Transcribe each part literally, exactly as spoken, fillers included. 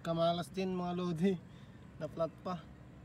Kamalas din mga lodi. Na flat pa.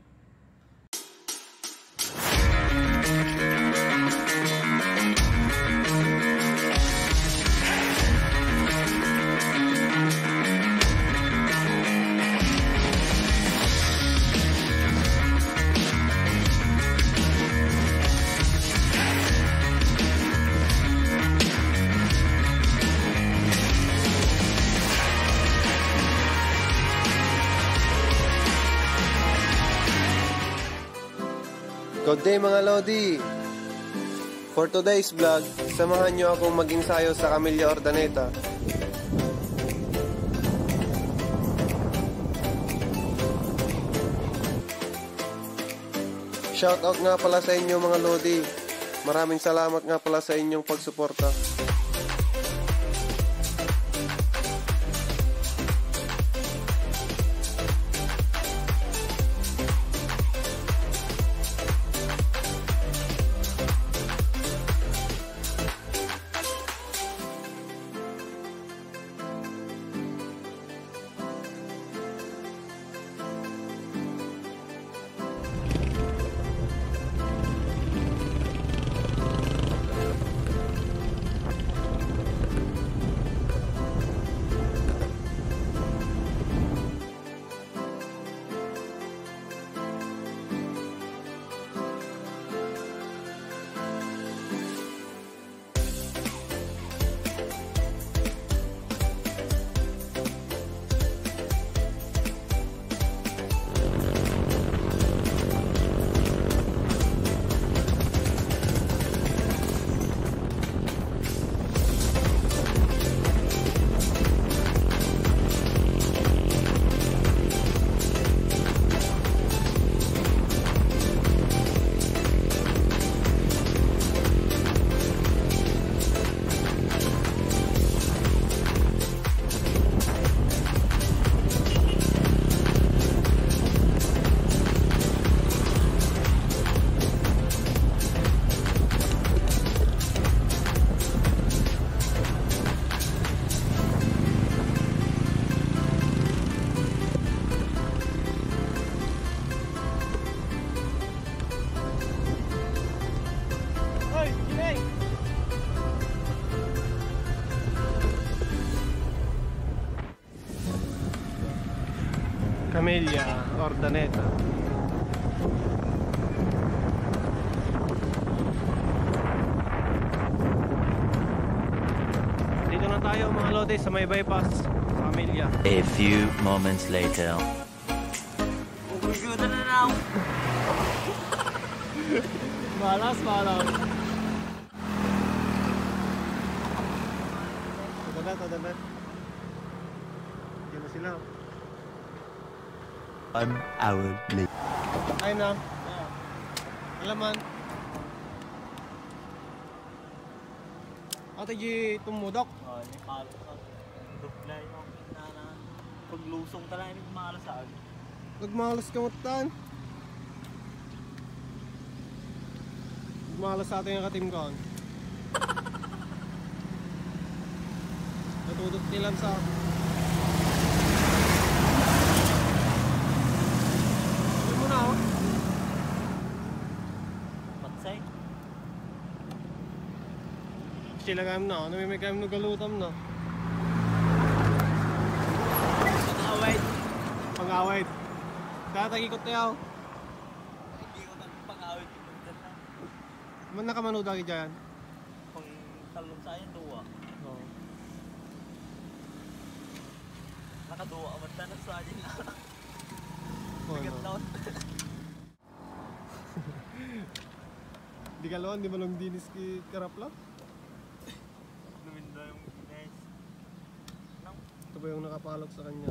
Good day mga lodi! For today's vlog, samahan nyo akong maging sayo sa Camellia Ordaneta. Shoutout nga pala sa inyo mga lodi. Maraming salamat nga pala sa inyong pagsuporta. Camellia Ordaneta. Dito na tayo mga lodi sa may bypass sa Camellia. A few moments later. Ugugutan na na ako. Malas, malas. Tada na, tada na. Yan na sila. One hour later. Ayun na. Alaman. Ate G, tumudok. Oh, ini palo sa dupla yung na paglusong talaga yung malas sa akin. Nagmalas ka matan. Nagmalas sa atin yung katim ko. Natudot nilang sa sila kayam na, ano may kayam nagalutam na. Pang-await. Pang-await. Tatagikot tayo. Tagikot ang pang-await. Man nakamanood lagi dyan? Pang talong sa ayan, duwa. Oo. Nakaduwa ka man tanas sa ayan. Bigat no. laon. Di ka lawan, di malong dinis ki karapla? Luminda yung guys. Ito ba yung nakapalok sa kanya?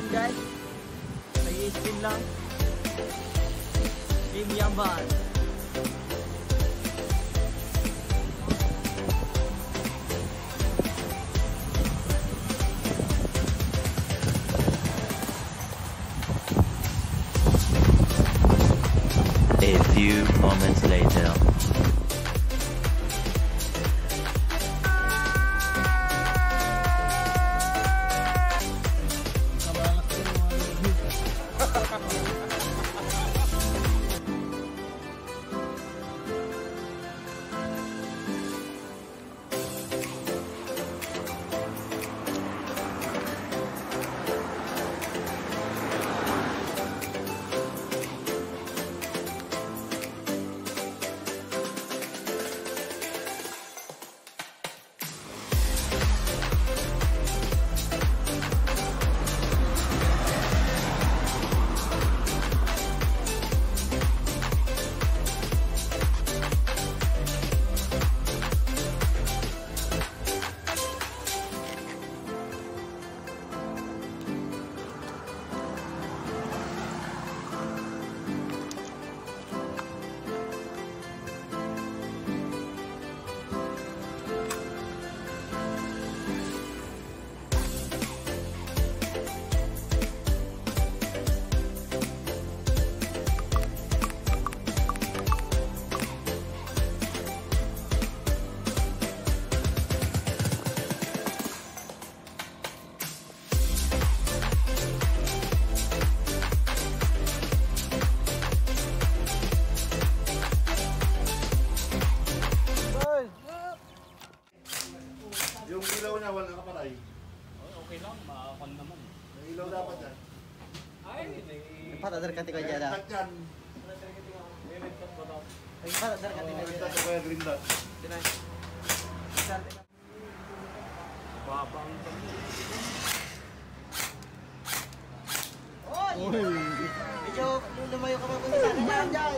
guys. Nag-i-spin lang. Team Yaman. A few moments later. Yung ilaw niya wala nakapatay. Okay lang, makakon naman. Yung ilaw dapat yan. Ay, Patadar ka tinggal dyan. Red yan. Ay, patadar ka tinggal Red dyan. dot o kaya green dot. babang Oy! Medyo lumayo ka pa kung saan dyan dyan.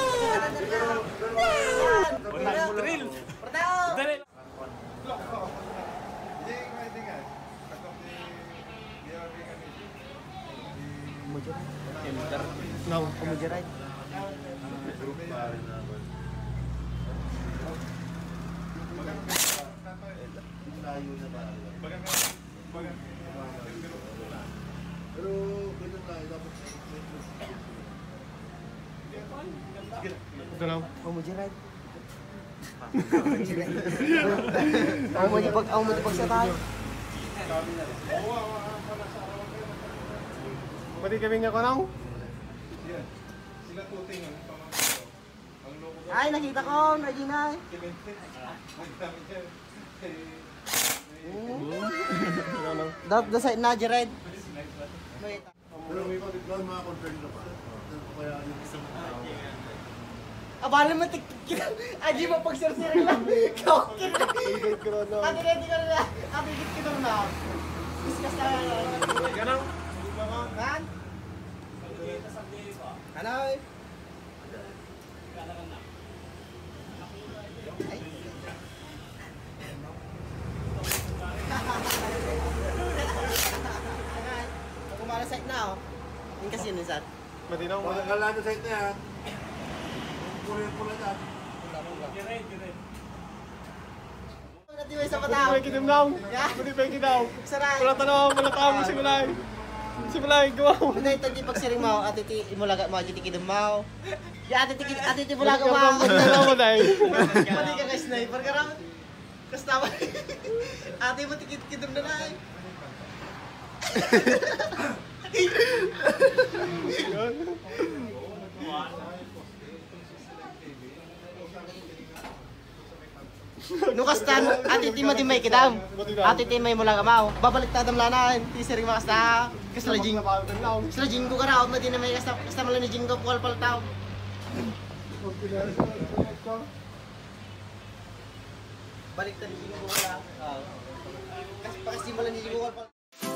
Wala mo drill. Porteo! Dali. Hindi, hindi nga. Katok ni Gary kami. Enter. No. Kumujiray. Group pa rin naman. Layo na ba? Pero ganun lang, dapat Ito lang. Kumujiray. Ang mo pag ang mo pag sa tayo. Pati kami nga ko nang. sila tuting ang pamangkin. Ang logo Ay, nakita ko, Regina. Dot the side na Jared. Pero may mga mga concern na pa. Kaya yung isang Abala mo tik Aji mo pag sir-sir lang. Kokir. Ate ready ka na. Ate git kita na. Discuss na. Ganang. Kan? Hanoy. Ako mala site na oh. Yung kasi yun sir. Matinaw mo. mga kalado sa ito yan. Pula-pula dyan. Natiway sa patao. Pati kitim daw. Pati pa kitaw. Saray. Wala tanaw, wala tao mo simulay. Simulay, gawa mo. Hindi, ito di pagsiring mo, ate ti imulaga mo, ati ti kidum mo. Ya ate ti ate ti imulaga mo. Tanaw mo dahil. Pali ka kay sniper ka ram. Kastama. Ate mo ti kidum na na. Nukastan, ate ti mo ti may kidam. Ate ti may mulaga mo. Babalik ta dam lanan, ti siring mo kasta. Kasla jing. Kasla jing ko ka raw, mo di na may kasta kasta mo ni jing ko pal pal tao. Balik ta ni jing ko ka. Kasi pakasimulan ni jing ko pal.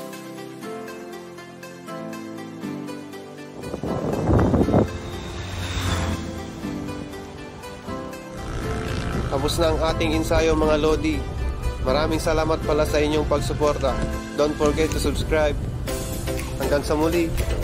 Tapos na ang ating ensayo mga Lodi. Maraming salamat pala sa inyong pagsuporta. Don't forget to subscribe. Hanggang sa muli.